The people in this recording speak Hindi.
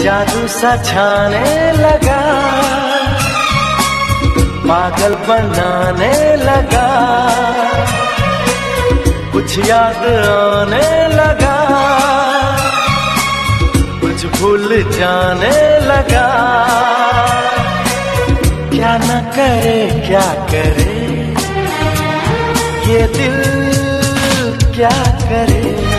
जादू सा छाने लगा, पागल बनाने लगा, कुछ याद आने लगा, कुछ भूल जाने लगा। क्या न करे क्या करे ये दिल, क्या करे।